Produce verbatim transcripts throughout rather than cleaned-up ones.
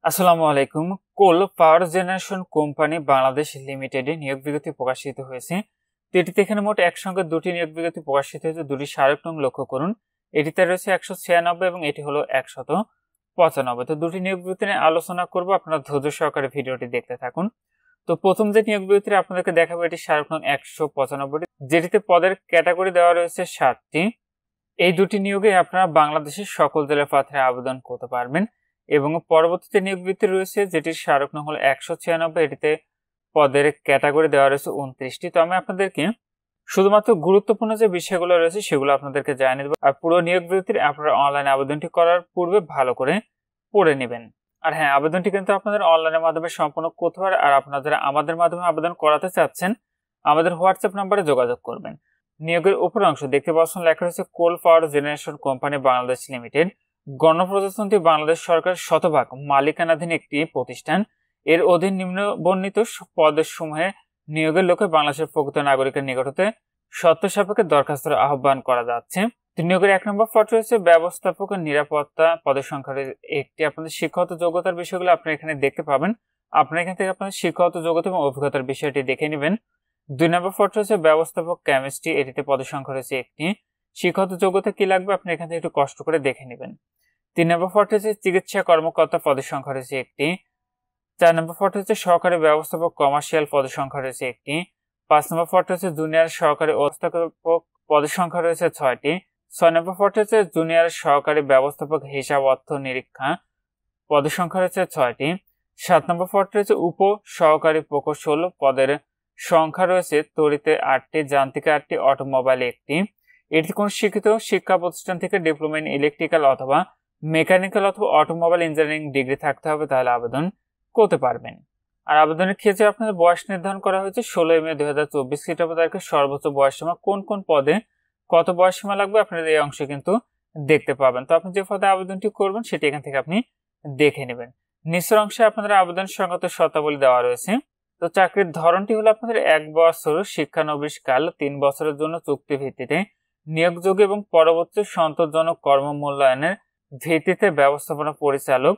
আসসালামু আলাইকুম। Coal power generation company Bangladesh লিমিটেডে নিয়োগ বিজ্ঞপ্তি প্রকাশিত হয়েছে। তো এটিতে এখানে মোট একসঙ্গে দুটি নিয়োগ বিজ্ঞপ্তি প্রকাশিত হয়েছে। দুটি স্মারক নং লক্ষ্য করুন। এটিতে রয়েছে একশো ছিয়ানব্বই এবং এটি হলো একশত পঁচানব্বই। তো দুটি নিয়োগ বিজ্ঞপ্তি নিয়ে আলোচনা করবো, আপনারা ধৈর্য সহকারে ভিডিওটি দেখতে থাকুন। তো প্রথম যে নিয়োগ বিজ্ঞপ্তি আপনাদেরকে দেখাবো এটি স্মারক নং একশো পঁচানব্বই, যেটিতে পদের ক্যাটাগরি দেওয়া রয়েছে সাতটি। এই দুটি নিয়োগে আপনারা বাংলাদেশের সকল জেলার প্রার্থীরা আবেদন করতে পারবেন। এবং পরবর্তীতে নিয়োগ বিজ্ঞপ্তি রয়েছে যেটির স্মারক নং হলো একশো ছিয়ানব্বই, এটিতে পদের ক্যাটাগরি দেওয়া রয়েছে উনত্রিশটি। তো আমি আপনাদেরকে শুধুমাত্র গুরুত্বপূর্ণ যে বিষয়গুলো রয়েছে সেগুলো আপনাদেরকে জানিয়ে দেবো। আর পুরো নিয়োগ বিজ্ঞপ্তির আপনারা অনলাইন আবেদনটি করার পূর্বে ভালো করে পড়ে নেবেন। আর হ্যাঁ, আবেদনটি কিন্তু আপনাদের অনলাইনের মাধ্যমে সম্পূর্ণ করতে পারে। আর আপনারা যারা আমাদের মাধ্যমে আবেদন করাতে চাচ্ছেন আমাদের হোয়াটসঅ্যাপ নাম্বারে যোগাযোগ করবেন। নিয়োগের উপর অংশ দেখতে পাচ্ছেন লেখা রয়েছে coal power generation company Bangladesh limited, গণপ্রজাতন্ত্রী বাংলাদেশ সরকার শতভাগ মালিকানাধীন একটি প্রতিষ্ঠান। এর অধীন নিম্ন বর্ণিত পদের সমূহে নিয়োগের লক্ষ্যে বাংলাদেশের প্রকৃত নাগরিকের নিকট হতে শর্ত সাপেক্ষে দরখাস্তের আহ্বান করা যাচ্ছে। নিয়োগের এক নম্বর পদ রয়েছে ব্যবস্থাপক নিরাপত্তা, পদের সংখ্যা একটি। আপনাদের শিক্ষাগত যোগ্যতার বিষয়গুলো আপনি এখানে দেখতে পাবেন। আপনারা এখান থেকে আপনাদের শিক্ষাগত যোগ্যতা এবং অভিজ্ঞতার বিষয়টি দেখে নেবেন। দুই নম্বর পদ রয়েছে ব্যবস্থাপক কেমিস্ট্রি, এটিতে পদের সংখ্যা রয়েছে একটি। শিক্ষাগত যোগ্যতা কি লাগবে আপনি এখান থেকে একটু কষ্ট করে দেখে নেবেন। তিন নম্বর পদ রয়েছে চিকিৎসা কর্মকর্তা, পদের সংখ্যা রয়েছে একটি। চার নম্বর পদ রয়েছে সহকারী ব্যবস্থাপক কমার্শিয়াল, পদের সংখ্যা রয়েছে একটি। পাঁচ নম্বর পদ রয়েছে জুনিয়র সহকারী ব্যবস্থাপক, পদের সংখ্যা রয়েছে ছয়টি। ছয় নম্বর পদ রয়েছে জুনিয়র সহকারী ব্যবস্থাপক হিসাব অর্থ নিরীক্ষা, পদের সংখ্যা রয়েছে ছয়টি। সাত নম্বর পদ রয়েছে উপ সহকারী প্রকৌশল, পদের সংখ্যা রয়েছে তড়িতে আটটি, যান্ত্রিকে আটটি, অটোমোবাইল একটি। এটি কোন শিক্ষিত শিক্ষা প্রতিষ্ঠান থেকে ডিপ্লোমা ইন ইলেকট্রিক্যাল অথবা মেকানিক্যাল অথবা অটোমোবাইল ইঞ্জিনিয়ারিং ডিগ্রি থাকতে হবে, তাহলে আবেদন করতে পারবেন। আর আবেদনের ক্ষেত্রে আপনাদের বয়স নির্ধারণ করা হয়েছে ষোলোই মে দুই হাজার চব্বিশ খ্রিস্টাব্দ তারিখে। সর্বোচ্চ বয়স সীমা কোন কোন পদে কত বয়স সীমা লাগবে আপনাদের এই অংশে কিন্তু দেখতে পাবেন। তো আপনি যে পদে আবেদনটি করবেন সেটি এখান থেকে আপনি দেখে নেবেন। নিচের অংশে আপনাদের আবেদন সংক্রান্ত শর্তাবলী দেওয়া রয়েছে। তো চাকরির ধরনটি হলো আপনাদের এক বছর শিক্ষানবিশ কাল, তিন বছরের জন্য চুক্তি ভিত্তিতে নিয়োগযোগ্য এবং পরবর্তী সন্তোষজনক কর্ম মূল্যায়নের ভিত্তিতে ব্যবস্থাপনা পরিচালক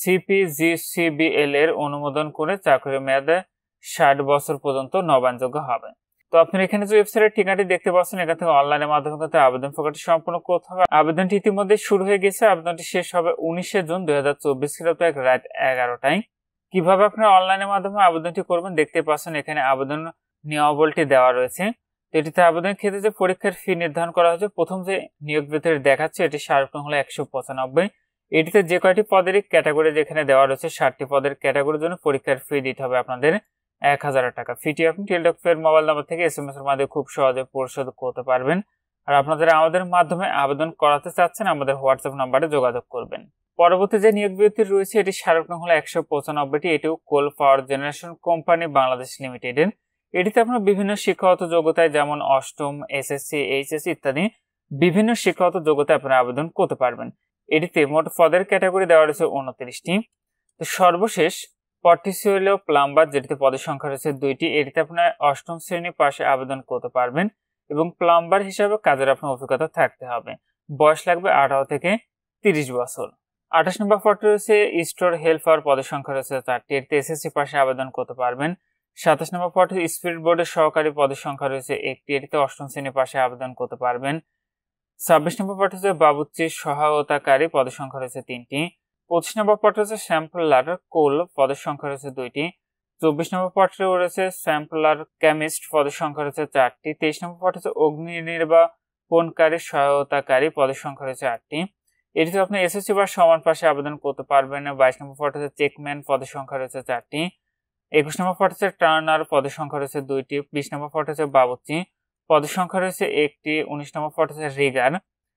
সিপিজিসিবিএল এর অনুমোদন করে চাকরির মেয়াদে ষাট বছর পর্যন্ত নবায়নযোগ্য হবে। তো আপনার এখানে যে ওয়েবসাইটের ঠিকানাটি দেখতে পাচ্ছেন এখান থেকে অনলাইনের মাধ্যমে কিন্তু আবেদন প্রক্রিয়াটি সম্পূর্ণ করতে হবে। আবেদনটি ইতিমধ্যে শুরু হয়ে গেছে। আবেদনটি শেষ হবে উনিশে জুন দুই হাজার চব্বিশ খ্রিস্টাব্দ রাত এগারোটায়। কিভাবে আপনারা অনলাইনের মাধ্যমে আবেদনটি করবেন দেখতে পাচ্ছেন এখানে আবেদন নিয়মাবলীটি দেওয়া রয়েছে। তো এটিতে আবেদনের ক্ষেত্রে যে পরীক্ষার ফি নির্ধারণ করা হয়েছে, প্রথম যে নিয়োগ বিজ্ঞপ্তি দেখাচ্ছে এটি স্মারক নং হলো একশো পঁচানব্বই। এটিতে যে কয়টি পদের ক্যাটাগরি যেখানে দেওয়া রয়েছে ষাটটি পদের ক্যাটাগরির জন্য পরীক্ষার ফি দিতে হবে আপনাদের এক হাজার টাকা। ফিটি আপনি টেলটক ফের মোবাইল নাম্বার থেকে এস এম এস এর মাধ্যমে খুব সহজে পরিশোধ করতে পারবেন। আর আপনাদের আমাদের মাধ্যমে আবেদন করাতে চাচ্ছেন আমাদের হোয়াটসঅ্যাপ নাম্বারে যোগাযোগ করবেন। পরবর্তী যে নিয়োগ বিজ্ঞপ্তি রয়েছে এটি স্মারক নং হলো একশো পঁচানব্বইটি, এটিও coal power generation company Bangladesh লিমিটেডের। এটিতে আপনার বিভিন্ন শিক্ষাগত যোগ্যতায় যেমন অষ্টম, এসএসসি, এইচএসসি ইত্যাদি বিভিন্ন শিক্ষাগত যোগ্যতায় আপনারা আবেদন করতে পারবেন। এটিতে মোট পদের ক্যাটাগরি দেওয়া রয়েছে উনত্রিশটি। তো সর্বশেষ পদটি ছিল প্লাম্বার, যেটিতে পদের সংখ্যা রয়েছে দুইটি। এটিতে আপনার অষ্টম শ্রেণী পাশে আবেদন করতে পারবেন এবং প্লাম্বার হিসাবে কাজের আপনার অভিজ্ঞতা থাকতে হবে। বয়স লাগবে আঠারো থেকে তিরিশ বছর। আঠাশ নম্বর পদটি রয়েছে স্টোর হেল্পার, পদের সংখ্যা রয়েছে চারটি। এটিতে এসএসসি পাশে আবেদন করতে পারবেন। সাতাশ নম্বর পদটি স্পিরিট বোর্ডের সহকারী, পদের সংখ্যা রয়েছে একটি। এটিতে অষ্টম শ্রেণী পাশে আবেদন করতে পারবেন। ছাব্বিশ নম্বর পদটি হচ্ছে বাবুর্চি সহায়তাকারী, পদের সংখ্যা রয়েছে তিনটি। পঁচিশ নম্বর পদটি হচ্ছে স্যাম্পলার কোল, পদের সংখ্যা রয়েছে দুইটি। চব্বিশ নম্বর পদটি রয়েছে স্যাম্পলার কেমিস্ট, পদের সংখ্যা রয়েছে চারটি। তেইশ নম্বর পদটি হচ্ছে অগ্নি নির্বাপনকারী সহায়তাকারী, পদের সংখ্যা রয়েছে আটটি। এটিতে আপনি এসএসসি বা সমান পাশে আবেদন করতে পারবেন। বাইশ নম্বর পদটি হচ্ছে চেকম্যান, পদের সংখ্যা রয়েছে চারটি। একুশ নম্বর পদ হচ্ছে টার্নার, পদের সংখ্যা রয়েছে দুইটি। বিশ নম্বর পদ হচ্ছে বাবুর্চি, পদের সংখ্যা রয়েছে একটি। উনিশ নম্বর পদ হচ্ছে রিগার,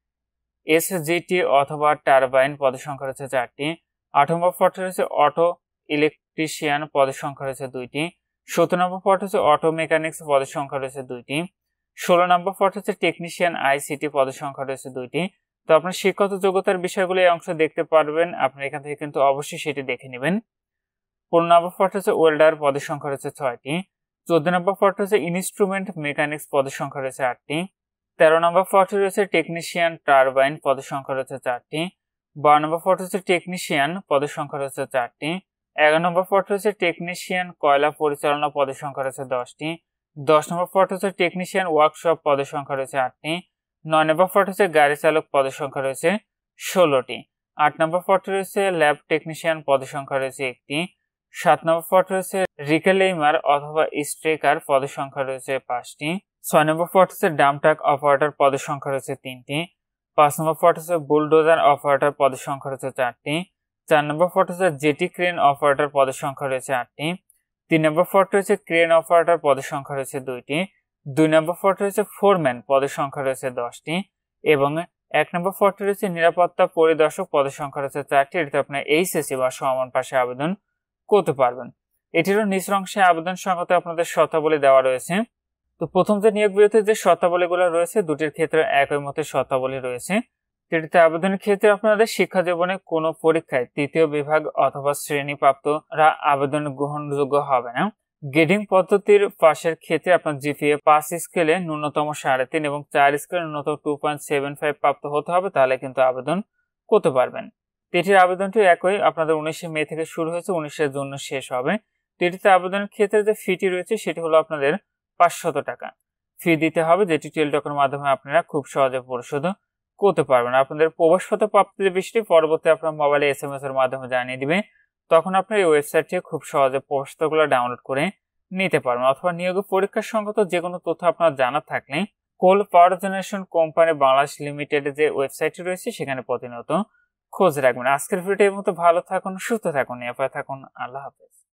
এসজিটি অথবা টারবাইন, পদের সংখ্যা রয়েছে চারটি। আঠারো নম্বর পদ রয়েছে অটো ইলেকট্রিশিয়ান, পদের সংখ্যা রয়েছে দুইটি। সতেরো নম্বর পদ হচ্ছে অটো মেকানিক্স, পদের সংখ্যা রয়েছে দুইটি। ষোলো নম্বর পদ হচ্ছে টেকনিশিয়ান আইসিটি, পদের সংখ্যা রয়েছে দুইটি। তো আপনার শিক্ষাগত যোগ্যতার বিষয়গুলো এই অংশ দেখতে পারবেন। আপনি এখান থেকে কিন্তু অবশ্যই সেটি দেখে নেবেন। পনেরো নম্বর পদ হচ্ছে ওয়েল্ডার, পদের সংখ্যা রয়েছে ছয়টি। চোদ্দ নম্বর পদ হচ্ছে ইনস্ট্রুমেন্ট মেকানিক্স, পদের সংখ্যা রয়েছে আটটি। তেরো নম্বর পদটি রয়েছে টেকনিশিয়ান টারবাইন, পদের সংখ্যা রয়েছে চারটি। বারো নম্বর পদটি হচ্ছে টেকনিশিয়ান, পদের সংখ্যা রয়েছে চারটি। এগারো নম্বর পদটি হচ্ছে টেকনিশিয়ান কয়লা পরিচালনা, পদের সংখ্যা রয়েছে দশটি। দশ নম্বর পদটি হচ্ছে টেকনিশিয়ান ওয়ার্কশপ, পদের সংখ্যা রয়েছে আটটি। নয় নম্বর পদটি হচ্ছে গাড়ি চালক, পদের সংখ্যা রয়েছে ষোলোটি। আট নম্বর পদটি রয়েছে ল্যাব টেকনিশিয়ান, পদের সংখ্যা রয়েছে একটি। সাত নম্বর পদটি রয়েছে রিকেলেইমার অথবা স্ট্রেকার, পদের সংখ্যা রয়েছে পাঁচটি। ছয় নম্বর পদটি হচ্ছে ডাম্প ট্রাক অপারেটর, পদের সংখ্যা রয়েছে তিনটি। পাঁচ নম্বর পদটি হচ্ছে বুলডোজার অপারেটর, পদের সংখ্যা রয়েছে চারটি। চার নম্বর পদটি হচ্ছে জেটি ক্রেন অপারেটর, পদের সংখ্যা রয়েছে আটটি। তিন নম্বর পদটি হচ্ছে ক্রেন অপারেটর, পদের সংখ্যা রয়েছে দুইটি। দুই নম্বর পদটি হচ্ছে ফোরম্যান, পদের সংখ্যা রয়েছে দশটি। এবং এক নম্বর পদটি রয়েছে নিরাপত্তা পরিদর্শক, পদের সংখ্যা রয়েছে চারটি। এটিতে আপনার এইচএসসি বা সমান পাশে আবেদন করতে পারবেন। এটিরও নিচের অংশে আবেদন সংক্রান্ত আপনাদের শর্তাবলী দেওয়া রয়েছে। তো প্রথম যে নিয়োগ বিরতির যে শর্তাবলীগুলো রয়েছে, দুটির ক্ষেত্রে একই মতে শর্তাবলী রয়েছে। এটিতে আবেদনের ক্ষেত্রে আপনাদের শিক্ষা জীবনে কোনো পরীক্ষায় তৃতীয় বিভাগ অথবা শ্রেণীপ্রাপ্তরা আবেদন গ্রহণযোগ্য হবে না। গ্রেডিং পদ্ধতির পাশের ক্ষেত্রে আপনার জিপিএ পাঁচ স্কেলে ন্যূনতম সাড়ে তিন এবং চার স্কেলে ন্যূনতম টু পয়েন্ট সেভেন ফাইভ প্রাপ্ত হতে হবে, তাহলে কিন্তু আবেদন করতে পারবেন। এটির আবেদনটি একই আপনাদের উনিশে মে থেকে শুরু হয়েছে, উনিশে জুন শেষ হবে। এটিতে আবেদনের ক্ষেত্রে যে ফিটি রয়েছে সেটি হলো আপনাদের পাঁচশত টাকা ফি দিতে হবে, যেটি টেলিটকের মাধ্যমে আপনারা খুব সহজে পরিশোধ করতে পারবেন। আপনাদের প্রবেশপত্র প্রাপ্তির বিষয়টি পরবর্তী আপনার মোবাইলে এস এম এস এর মাধ্যমে জানিয়ে দিবে। তখন আপনার এই ওয়েবসাইট থেকে খুব সহজে প্রবেশপত্রগুলো ডাউনলোড করে নিতে পারবেন। অথবা নিয়োগ পরীক্ষার সংক্রান্ত যে কোনো তথ্য আপনার জানা থাকলে coal power generation company Bangladesh লিমিটেডের যে ওয়েবসাইটটি রয়েছে সেখানে প্রতিনিয়ত খোঁজ রাখবেন। আজকের ভিডিওর মতো ভালো থাকুন, সুস্থ থাকুন, নিরাপদে থাকুন। আল্লাহ হাফেজ।